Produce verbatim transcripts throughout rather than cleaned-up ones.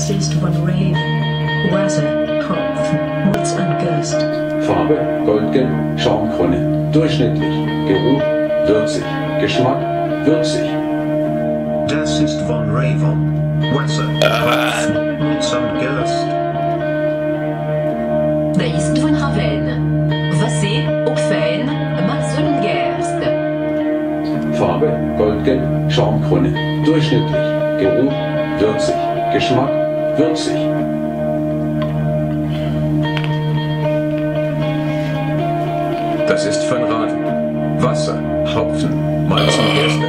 Das ist von Rave, Wasser, Hopfen, Malz und Gerst. Farbe goldgelb, Schaumkrone, durchschnittlich, Geruch würzig, Geschmack würzig. Das ist von Rave, Wasser, Hopfen, Malz und Gerst. Da ist von Raven, Wasser, Hopfen, Malz und Gerst. Farbe goldgelb, Schaumkrone, durchschnittlich, Geruch würzig, Geschmack würzig. Das ist von Raven, Wasser, Hopfen, Malz und Gerste.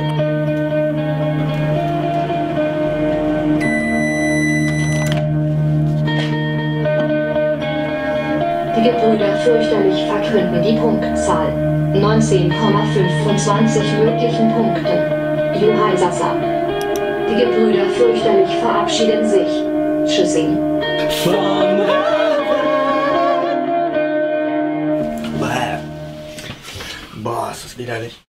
Die Gebrüder fürchterlich verkünden die Punktzahl. neunzehn Komma fünfundzwanzig möglichen Punkten. Juhaisasa. Die Gebrüder fürchterlich verabschieden sich. Tschüssing. Boah, ist das widerlich.